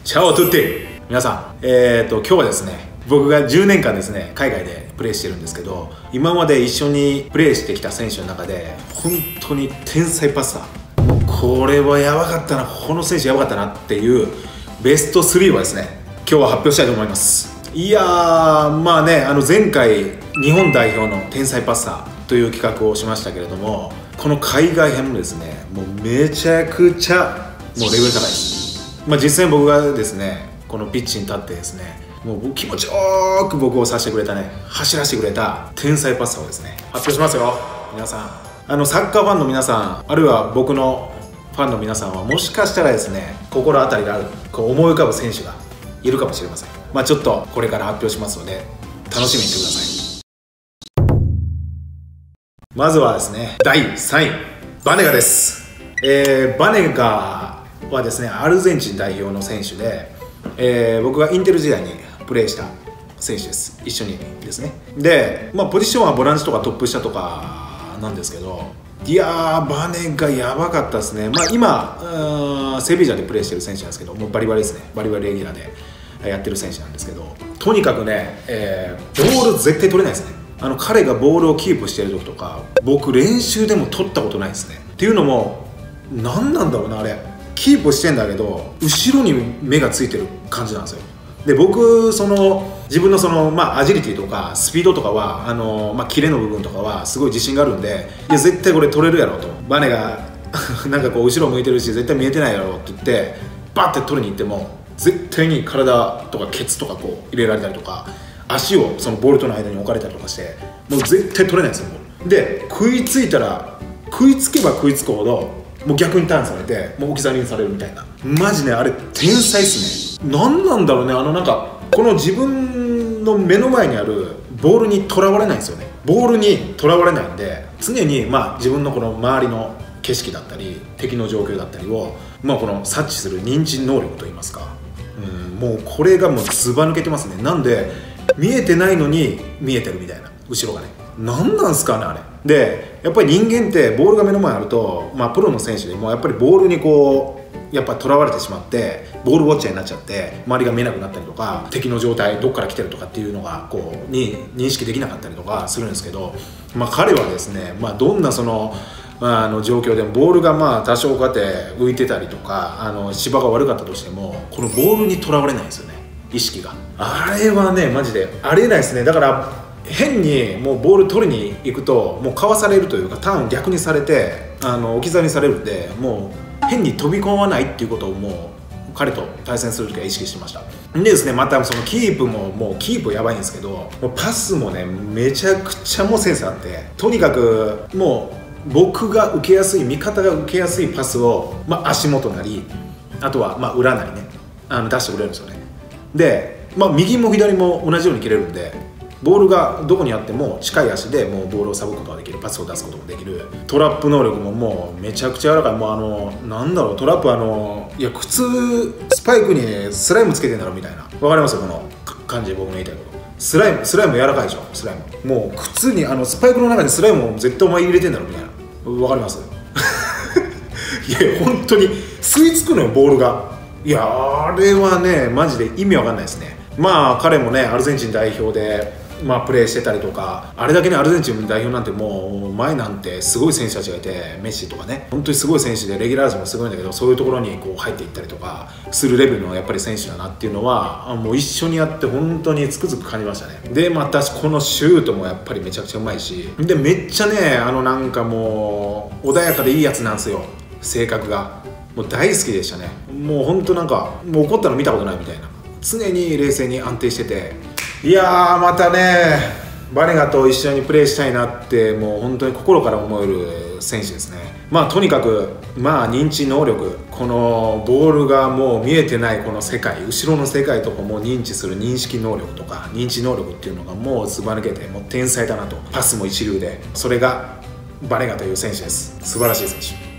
チャオトゥッティ皆さん、今日はですね、僕が10年間ですね、海外でプレーしてるんですけど、今まで一緒にプレーしてきた選手の中で本当に天才パスター、もうこれはやばかったな、この選手やばかったなっていうベスト3をですね、今日は発表したいと思います。いやー、まあね、前回日本代表の天才パスターという企画をしましたけれども、この海外編もですね、もうめちゃくちゃもうレベル高いです。実際に僕がですね、このピッチに立ってですね、もう気持ちよく僕をさせてくれたね、走らせてくれた天才パスターをですね、発表しますよ。皆さん、サッカーファンの皆さん、あるいは僕のファンの皆さんはもしかしたらですね、心当たりがある、こう思い浮かぶ選手がいるかもしれません。ちょっとこれから発表しますので楽しみにしてください。まずはですね、第3位バネガです。バネガはですね、アルゼンチン代表の選手で、僕がインテル時代にプレーした選手です。一緒にですね。で、ポジションはボランチとかトップ下とかなんですけど、いやー、バネガやばかったですね。今セビージャでプレーしてる選手なんですけど、もうバリバリですね。バリバリレギュラーでやってる選手なんですけど、とにかくね、ボール絶対取れないですね。彼がボールをキープしてる時とか、僕練習でも取ったことないですね。っていうのも何なんだろうな、あれキープしてんだけど後ろに目がついてる感じなんですよ。で、僕自分のアジリティとかスピードとかはキレの部分とかはすごい自信があるんで、いや絶対これ取れるやろと、バネがなんかこう後ろ向いてるし絶対見えてないやろって言ってバッて取りに行っても絶対に体とかケツとかこう入れられたりとか、足をそのボールとの間に置かれたりとかして、もう絶対取れないんですよ。で、食いついたら食いつけば食いつくほどもう逆にターンされて、もう置き去りにされるみたいな。マジね、あれ天才っすね。何なんだろうね、なんかこの自分の目の前にあるボールにとらわれないんですよね。ボールにとらわれないんで、常に自分のこの周りの景色だったり敵の状況だったりをこの察知する認知能力といいますか、もうこれがもうずば抜けてますね。なんで見えてないのに見えてるみたいな、後ろがね、何なんすかねあれ。で、やっぱり人間ってボールが目の前にあると、プロの選手でもやっぱりボールにこうやっぱとらわれてしまってボールウォッチャーになっちゃって周りが見えなくなったりとか、敵の状態どっから来てるとかっていうのがこうに認識できなかったりとかするんですけど、彼はですね、どんな状況でもボールが多少こうやって浮いてたりとか芝が悪かったとしても、このボールにとらわれないんですよね、意識が。あれはねマジでありえないですね。だから変にもうボール取りに行くともうかわされるというか、ターン逆にされて置き去りにされるんで、もう変に飛び込まないっていうことをもう彼と対戦する時は意識してました。でですね、またそのキープももうキープやばいんですけど、もうパスもねめちゃくちゃもうセンスあって、とにかくもう僕が受けやすい、味方が受けやすいパスを、足元なりあとは裏なりね出してくれるんですよね。で、右も左も同じように切れるんで、ボールがどこにあっても近い足でもうボールをさぶくことができる、パスを出すこともできる、トラップ能力ももうめちゃくちゃ柔らかい。もうなんだろう、トラップいや普通スパイクにスライムつけてんだろみたいな、わかりますよこの感じ。僕の言いたいこと、スライム柔らかいでしょ。スライムもう靴にスパイクの中にスライムを絶対お前入れてんだろみたいな、わかりますいや本当に吸い付くのよボールが。いやあれはねマジで意味わかんないですね。彼もねアルゼンチン代表でプレーしてたりとか、あれだけねアルゼンチン代表なんてもう前なんてすごい選手たちがいて、メッシとかね本当にすごい選手でレギュラー陣もすごいんだけど、そういうところにこう入っていったりとかするレベルのやっぱり選手だなっていうのはもう一緒にやって本当につくづく感じましたね。でまたこのシュートもやっぱりめちゃくちゃうまいし、でめっちゃねなんかもう穏やかでいいやつなんですよ、性格が。もう大好きでしたね。もう本当なんかもう怒ったの見たことないみたいな、常に冷静に安定してて、いやーまたねバネガと一緒にプレーしたいなってもう本当に心から思える選手ですね。とにかく認知能力、このボールがもう見えてないこの世界、後ろの世界とかも認知する認識能力とか認知能力っていうのがもうずば抜けてもう天才だなと。パスも一流で、それがバネガという選手です。素晴らしい選手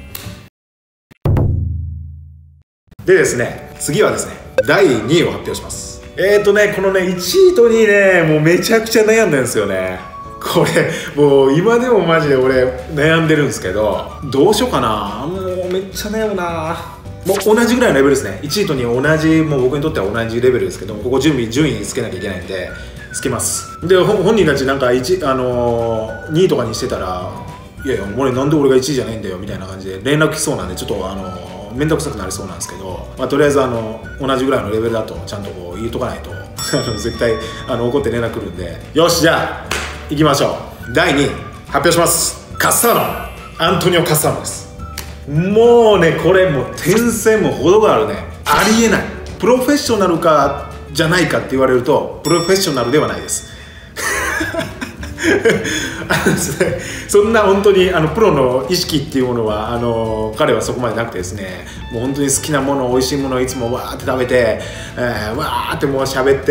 でですね、次はですね第2位を発表します。このね1位と2位ねもうめちゃくちゃ悩んでるんですよね。これもう今でもマジで俺悩んでるんですけど、どうしようかな。もうめっちゃ悩むな。 もう同じぐらいのレベルですね。1位と2位同じ、もう僕にとっては同じレベルですけども、ここ順位つけなきゃいけないんでつけます。で本人たちなんか2位とかにしてたら、いやいや俺なんで俺が1位じゃないんだよみたいな感じで連絡来そうなんで、ちょっと面倒くさくなりそうなんですけど、とりあえず同じぐらいのレベルだとちゃんとこう言うとかないと絶対怒って連絡来るんで、よしじゃあ行きましょう。第2位発表します。カッサーノ、アントニオ・カッサーノです。もうねこれもう天才も程があるね。ありえない。プロフェッショナルかじゃないかって言われるとプロフェッショナルではないですそんな本当にプロの意識っていうものは彼はそこまでなくてですね、もう本当に好きなもの、美味しいものをいつもわーって食べて、わーってもう喋って、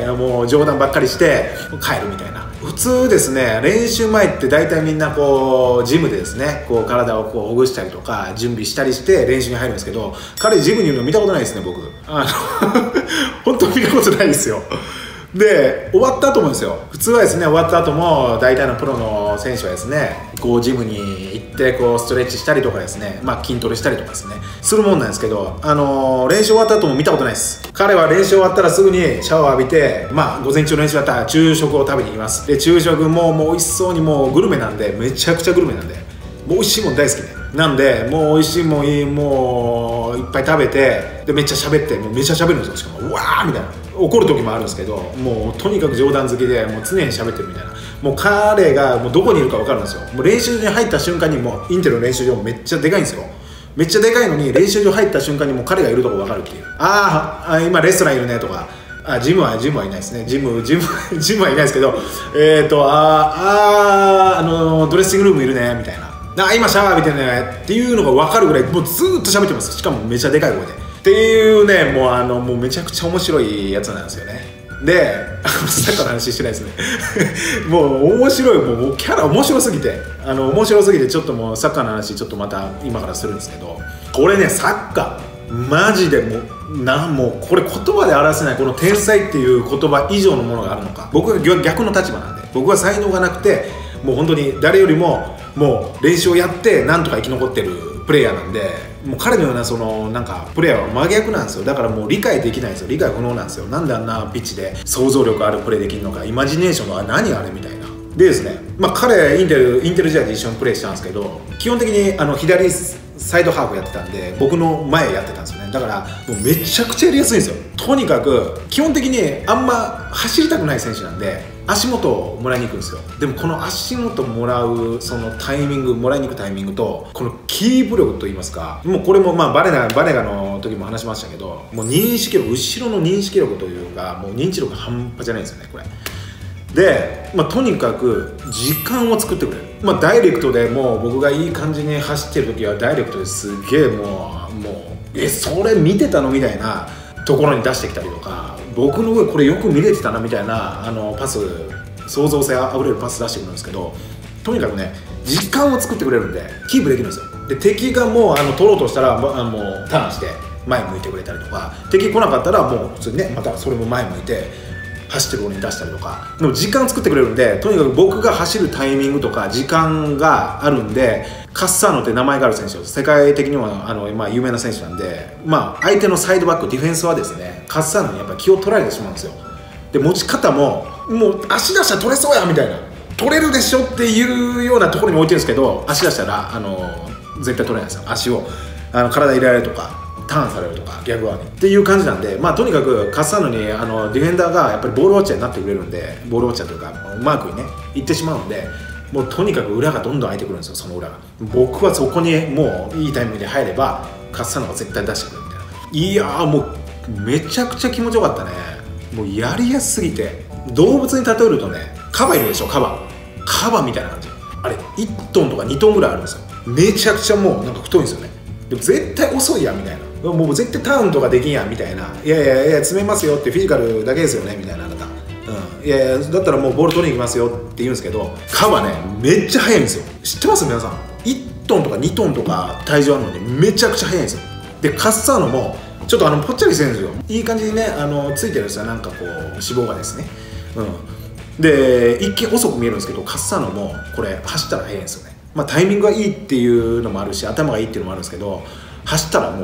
もう冗談ばっかりして帰るみたいな。普通ですね、練習前って大体みんなこうジムでですね、こう体をこうほぐしたりとか準備したりして練習に入るんですけど、彼ジムにいるの見たことないですね僕。本当に見たことないですよ。で終わった後もですよ、普通はですね終わった後も大体のプロの選手はですねこうジムに行ってこうストレッチしたりとかですね、筋トレしたりとかですねするもんなんですけど、練習終わった後も見たことないです。彼は練習終わったらすぐにシャワー浴びて、午前中の練習だったら昼食を食べに行きます。で昼食もう美味しそうに、もうグルメなんで、めちゃくちゃグルメなんで、もう美味しいもん大好きで、なんでもう美味しいもんもういっぱい食べて、でめっちゃ喋って、もうめっちゃ喋るんですよ。しかもうわーみたいな、怒る時もあるんですけど、もうとにかく冗談好きで、もう常に喋ってるみたいな。もう彼がもうどこにいるか分かるんですよ。もう練習場に入った瞬間に、もうインテルの練習場めっちゃでかいんですよ。めっちゃでかいのに練習場入った瞬間にもう彼がいるとこ分かるっていう。今レストランいるねとか、ジムはいないですね。ジムはいないですけど、ドレッシングルームいるねみたいな。今シャワー浴びてるねっていうのが分かるぐらい、もうずーっと喋ってます。しかもめちゃでかい声でっていうね、もうめちゃくちゃ面白いやつなんですよね。でサッカーの話してないですねもう面白い、もうキャラ面白すぎてちょっともうサッカーの話ちょっとまた今からするんですけど、これねサッカーマジでもうこれ言葉で表せない、この天才っていう言葉以上のものがあるのか。僕が逆の立場なんで、僕は才能がなくて、もう本当に誰よりももう練習をやってなんとか生き残ってるプレイヤーなんで、もう彼のようななんかプレイヤーは真逆なんですよ。だからもう理解できないんですよ。理解不能なんですよ。なんであんなピッチで想像力あるプレーできるのか、イマジネーションは何あれみたいな。でですね、彼インテル時代で一緒にプレーしたんですけど、基本的に左サイドハーフやってたんで、僕の前やってたんですよね。だからもうめちゃくちゃやりやすいんですよ。とにかく基本的にあんま走りたくない選手なんで、足元をもらいに行くんですよ。でもこの足元もらうそのタイミング、もらいに行くタイミングとこのキープ力といいますか、もうこれもバレガの時も話しましたけど、もう認識力、後ろの認識力というか、もう認知力半端じゃないんですよねこれで。とにかく時間を作ってくれる。ダイレクトでもう僕がいい感じに走ってる時はダイレクトですげえもうそれ見てたのみたいなところに出してきたりとか、僕の上これよく見れてたなみたいなパス、創造性あふれるパス出してくるんですけど、とにかくね時間を作ってくれるんでキープできるんですよ。で敵がもう取ろうとしたらもうターンして前向いてくれたりとか、敵来なかったらもう普通にねまたそれも前向いて走ってる方に出したりとか、でも時間作ってくれるんで、とにかく僕が走るタイミングとか時間があるんで、カッサーノって名前がある選手、世界的には有名な選手なんで、相手のサイドバックディフェンスはですねカッサーノにやっぱ気を取られてしまうんですよ。で持ち方ももう足出したら取れそうやみたいな、取れるでしょっていうようなところに置いてるんですけど、足出したら絶対取れないんですよ。足を体入れられるとかターンされるとか逆側にっていう感じなんで、とにかくカッサーノにディフェンダーがやっぱりボールウォッチャーになってくれるんで、ボールウォッチャーというかマークにね行ってしまうんで、もうとにかく裏がどんどん空いてくるんですよ。その裏が僕はそこにもういいタイミングで入ればカッサーノが絶対出してくるみたいな。いやーもうめちゃくちゃ気持ちよかったね。もうやりやすすぎて、動物に例えるとねカバいるでしょ、カバみたいな感じ。あれ1トンとか2トンぐらいあるんですよ。めちゃくちゃもうなんか太いんですよね。でも絶対遅いやんみたいな、もう絶対ターンとかできんやんみたいな、いや詰めますよってフィジカルだけですよねみたいな、あなた、いやだったらもうボール取りに行きますよって言うんですけど、カバねめっちゃ速いんですよ。知ってます皆さん。1トンとか2トンとか体重あるのでめちゃくちゃ速いんですよ。でカッサーノもちょっとぽっちゃりしてるんですよ。いい感じにねついてるんですよ、なんかこう脂肪がですね。で一見遅く見えるんですけど、カッサーノもこれ走ったら速いんですよね。タイミングがいいっていうのもあるし、頭がいいっていうのもあるんですけど、走ったらもう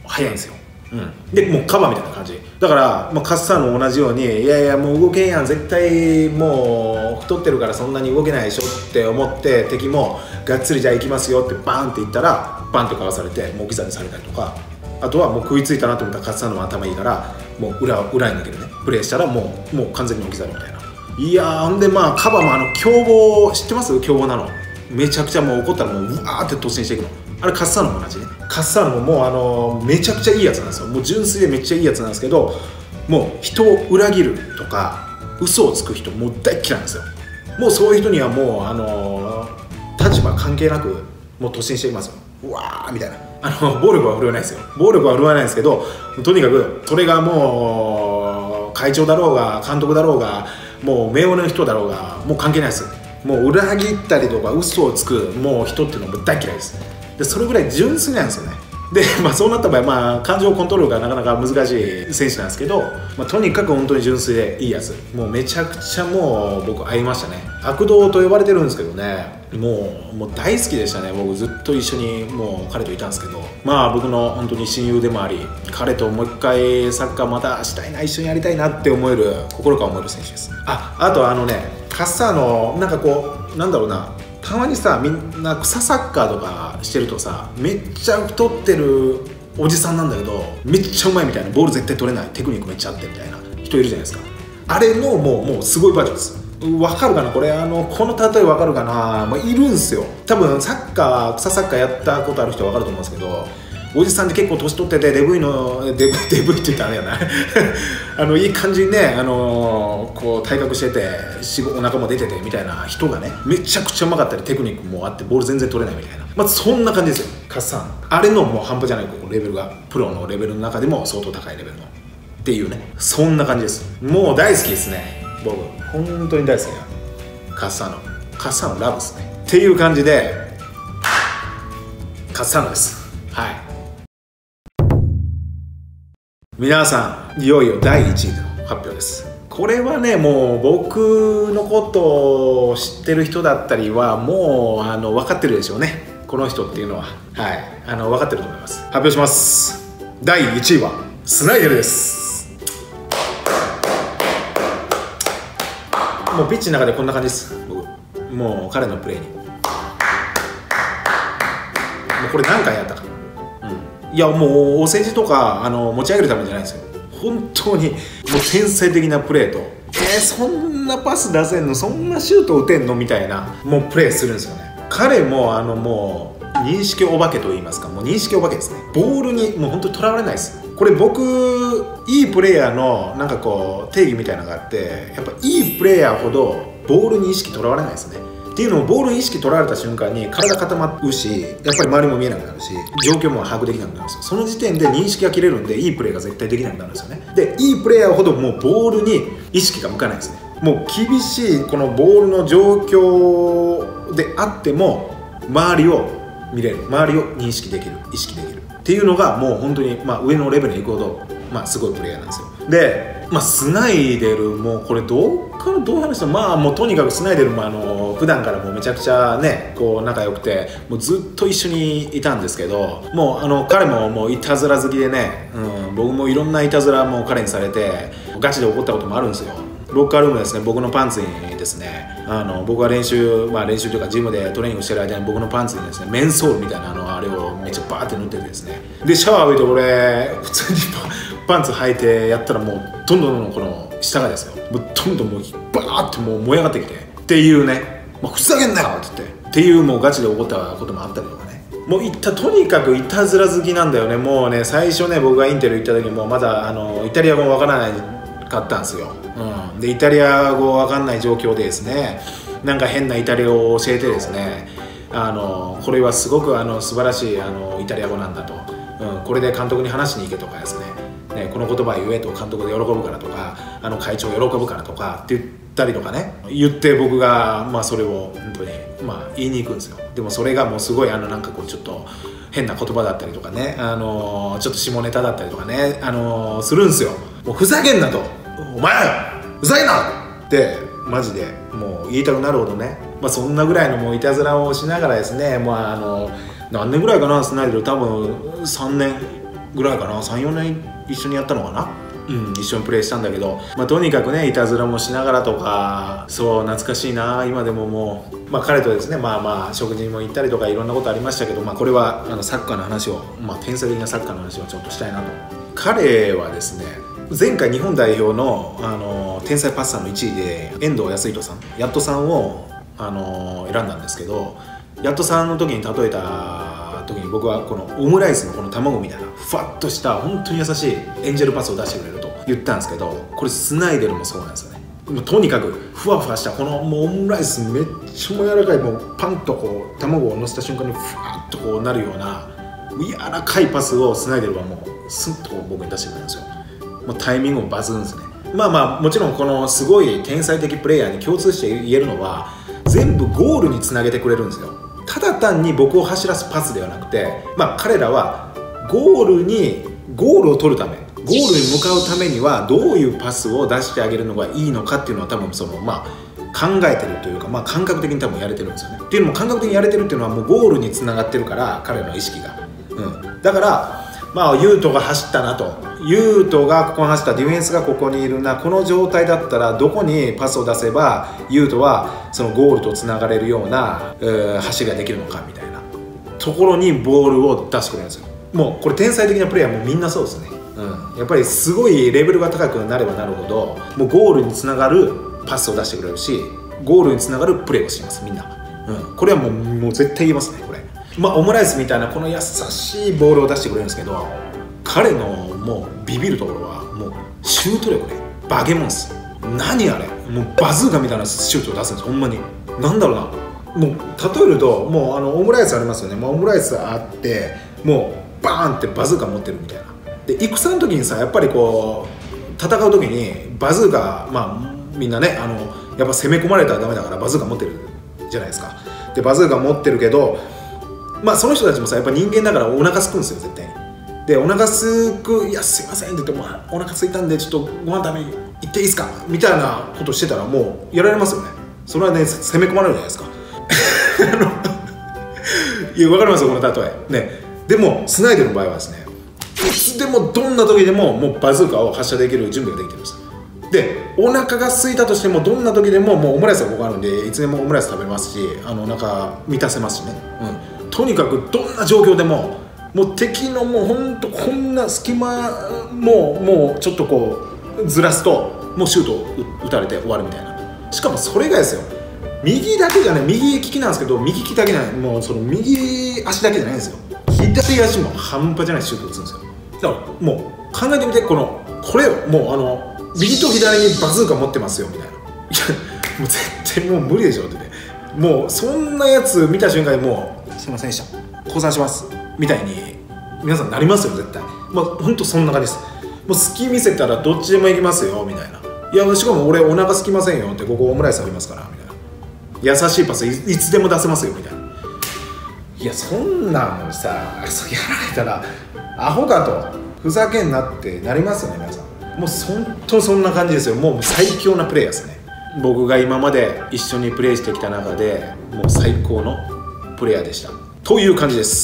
速いんですよ。でもうカバーみたいな感じだから、カッサーノも同じように、いやいやもう動けんやん、絶対もう太ってるからそんなに動けないでしょって思って、敵もがっつりじゃあ行きますよってバーンって言ったらバンってかわされてもうギザにされたりとか、あとはもう食いついたなと思ったらカッサーノも頭いいからもう裏に抜けるねプレーしたらもう完全に置き去りみたいな。いやー、ほんでカバーも凶暴知ってます？凶暴なのめちゃくちゃもう怒ったらもううわーって突進していくの。あれカッサーノも同じね。カッサーノももうめちゃくちゃいいやつなんですよ。もう純粋でめっちゃいいやつなんですけど、もう人を裏切るとか嘘をつく人もう大っ嫌いなんですよ。もうそういう人にはもう立場関係なくもう突進していきますよ。うわーみたいな。暴力は振るわないですよ。暴力は振るわないですけど、とにかくそれがもう会長だろうが監督だろうがもう名誉の人だろうがもう関係ないです。もう裏切ったりとか嘘をつくもう人っていうのも大嫌いです。でそれぐらい純粋なんですよね。でそうなった場合感情コントロールがなかなか難しい選手なんですけど、とにかく本当に純粋でいいやつ、もうめちゃくちゃもう僕会いましたね。悪童と呼ばれてるんですけどね、もう大好きでしたね。僕ずっと一緒にもう彼といたんですけど、僕の本当に親友でもあり、彼ともう一回サッカーまたしたいな、一緒にやりたいなって思える、心から思える選手です。あとカッサーノなんかこうなんだろうな、たまにさみんな草サッカーとかしてるとさ、めっちゃ太ってるおじさんなんだけどめっちゃうまいみたいな、ボール絶対取れない、テクニックめっちゃあってみたいな人いるじゃないですか。あれのもうすごいバージョンです。わかるかなこれ、この例えわかるかな、いるんすよ多分。草サッカーやったことある人はわかると思うんですけど、おじさんって結構年取っててデブイって言ったらあれやないい感じにね、こう体格しててお腹も出ててみたいな人がね、めちゃくちゃうまかったりテクニックもあってボール全然取れないみたいな、そんな感じですよカッサーノ。あれのもう半端じゃないレベルが、プロのレベルの中でも相当高いレベルのっていうね、そんな感じです。もう大好きですね、僕本当に大好きなカッサーノラブですねっていう感じでカッサーノです。はい、皆さんいよいよ第1位の発表です。これはねもう僕のことを知ってる人だったりはもう分かってるでしょうね、この人っていうのは。分かってると思います。発表します。第1位はスナイデルです。もうピッチの中でこんな感じです。僕もう彼のプレーにもうこれ何回やったかな。いやもうお世辞とか持ち上げるためじゃないんですよ。本当にもう天才的なプレーと、そんなパス出せんの、そんなシュート打てんのみたいなもうプレーするんですよね。彼ももう認識お化けと言いますか、もう認識お化けですね。ボールにもう本当にとらわれないです。これ僕いいプレーヤーのなんかこう定義みたいなのがあって、やっぱいいプレーヤーほどボールに意識とらわれないですね。っていうのもボールに意識取られた瞬間に体固まるし、やっぱり周りも見えなくなるし状況も把握できなくなるんですよ。その時点で認識が切れるんでいいプレーが絶対できなくなるんですよね。でいいプレーヤーほどもうボールに意識が向かないんですね。もう厳しいこのボールの状況であっても周りを見れる、周りを認識できる、意識できるっていうのがもう本当に上のレベルに行くほどすごいプレーヤーなんですよ。でスナイデルもこれどういう話だ、もうとにかくスナイデルも普段からもうめちゃくちゃねこう仲良くてもうずっと一緒にいたんですけど、もう彼ももういたずら好きでね、僕もいろんないたずらも彼にされてガチで怒ったこともあるんですよ。ロッカールームですね、僕のパンツにですね僕が練習というかジムでトレーニングしてる間に僕のパンツにですねメンソールみたいなあれをめっちゃバーって塗っててですね、でシャワー浴びて俺普通にパンツ履いてやったらもうどんどんこの下がですよもうどんどんもうバーってもう燃え上がってきてっていうね、ふざけんなよって言ってっていうもうガチで怒ったこともあったりとかね、もうとにかくいたずら好きなんだよね。もうね最初ね僕がインテル行った時もまだイタリア語わからないかったんですよ。でイタリア語わかんない状況でですね、なんか変なイタリア語を教えてですね、これはすごく素晴らしいイタリア語なんだと、これで監督に話しに行けとかですね、この言葉言えと監督で喜ぶからとか会長喜ぶからとかって言ったりとかね言って僕がそれを本当に言いに行くんですよ。でもそれがもうすごいなんかこうちょっと変な言葉だったりとかね、ちょっと下ネタだったりとかねするんですよ。もうふざけんなと、お前ふざけんなってマジでもう言いたくなるほどね、そんなぐらいのもういたずらをしながらですね、何年ぐらいかなスナイデル多分3年ぐらいかな、3、4年一緒にやったのかな。一緒にプレーしたんだけど、とにかくねいたずらもしながらとか、そう懐かしいな。今でももう、彼とですね食事にも行ったりとかいろんなことありましたけど、これはサッカーの話を、天才的なサッカーの話をちょっとしたいなと。彼はですね前回日本代表の、天才パスターの1位で遠藤康人さん、ヤットさんを、選んだんですけど、ヤットさんの時に例えた時に僕はこのオムライスのこの卵みたいなふわっとした本当に優しいエンジェルパスを出してくれると言ったんですけど、これスナイデルもそうなんですよね。とにかくふわふわしたこのもうオムライスめっちゃ柔らかい、もうパンとこう卵をのせた瞬間にふわっとこうなるような柔らかいパスをスナイデルはもうスッと僕に出してくれるんですよ。もうタイミングも抜群ですね。もちろんこのすごい天才的プレイヤーに共通して言えるのは全部ゴールにつなげてくれるんですよ。ただ単に僕を走らすパスではなくて、彼らはゴールを取るため、ゴールに向かうためにはどういうパスを出してあげるのがいいのかっていうのは多分その考えてるというか、感覚的に多分やれてるんですよね。っていうのも感覚的にやれてるっていうのはもうゴールにつながってるから、彼の意識が、だからユートが走ったなと、ユートがここに走った、ディフェンスがここにいるな、この状態だったらどこにパスを出せばユートはそのゴールとつながれるような走りができるのかみたいなところにボールを出してくれるんですよ。もうこれ天才的なプレイヤーもみんなそうですね。やっぱりすごいレベルが高くなればなるほどもうゴールにつながるパスを出してくれるし、ゴールにつながるプレーをしますみんな。これはもう絶対言えますね。これオムライスみたいなこの優しいボールを出してくれるんですけど、彼のもうビビるところはもうシュート力ね、バケモンス、何あれ、もうバズーカみたいなシュートを出すんです。ほんまになんだろうな、もう例えるともうオムライスありますよね。オムライスあってもうバーンってバズーカ持ってるみたいな。で戦の時にさ、やっぱりこう戦う時にバズーカみんなねやっぱ攻め込まれたらダメだからバズーカ持ってるじゃないですか。でバズーカ持ってるけどその人たちもさやっぱ人間だからお腹すくんですよ絶対に。でお腹すく、いやすいませんって言ってもお腹すいたんでちょっとご飯食べに行っていいですかみたいなことしてたらもうやられますよね。それはね攻め込まれるじゃないですかいや分かりますよこの例えね。でもスナイデルの場合はですね、いつでもどんな時でももうバズーカを発射できる準備ができてるんです。でお腹が空いたとしてもどんな時でももうオムライスがここあるんでいつでもオムライス食べますしお腹満たせますしね。とにかくどんな状況でももう敵のもうほんとこんな隙間もうちょっとこうずらすともうシュートを打たれて終わるみたいな。しかもそれがですよ、右だけじゃない、右利きなんですけど右利きだけじゃない、もうその右足だけじゃないんですよ。左足も半端じゃないシュートを打つんですよ。だからもう考えてみて、これをもう右と左にバズーカ持ってますよみたいな。いやもう絶対もう無理でしょってね。もうそんなやつ見た瞬間にもうすいませんでした降参しますみたいに皆さんなりますよ絶対。ほんとそんな感じです。もう隙見せたらどっちでも行きますよみたいな。いやしかも俺お腹空きませんよって、ここオムライスありますからみたいな。優しいパス いつでも出せますよみたいな。いやそんなんさやられたらアホかとふざけんなってなりますよね皆さん。もう本当そんな感じですよ。もう最強なプレイヤーですね。僕が今まで一緒にプレーしてきた中でもう最高のプレイヤーでしたという感じです。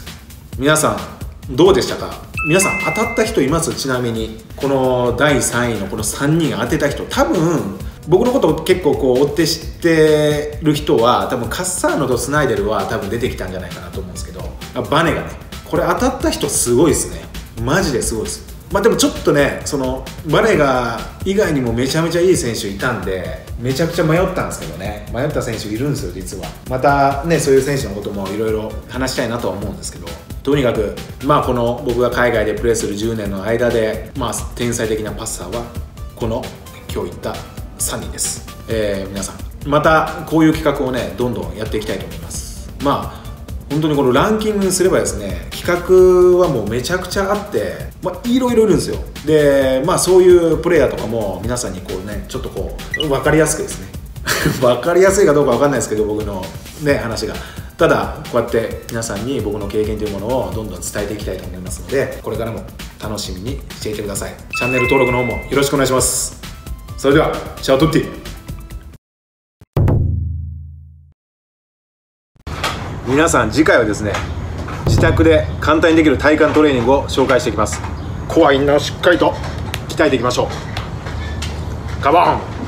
皆さんどうでしたか。皆さん当たった人います？ちなみにこの第3位のこの3人当てた人、多分僕のことを結構こう追って知ってる人は多分カッサーノとスナイデルは多分出てきたんじゃないかなと思うんですけど、バネがねこれ当たった人すごいですね。マジですごいです。でもちょっとねそのバネが以外にもめちゃめちゃいい選手いたんでめちゃくちゃ迷ったんですけどね。迷った選手いるんですよ実は。またねそういう選手のこともいろいろ話したいなとは思うんですけど、とにかくこの僕が海外でプレーする10年の間で天才的なパッサーはこの今日言った3人です。皆さんまたこういう企画をねどんどんやっていきたいと思います。本当にこのランキングにすればですね、企画はもうめちゃくちゃあって、いろいろいるんですよ。でそういうプレイヤーとかも皆さんにこうねちょっとこう分かりやすくですね分かりやすいかどうか分かんないですけど僕のね話が、ただこうやって皆さんに僕の経験というものをどんどん伝えていきたいと思いますので、これからも楽しみにしていてください。チャンネル登録の方もよろしくお願いします。それではチャオトッティ。皆さん次回はですね、自自宅で簡単にできる体幹トレーニングを紹介していきます。コアインナーをしっかりと鍛えていきましょう。カモン。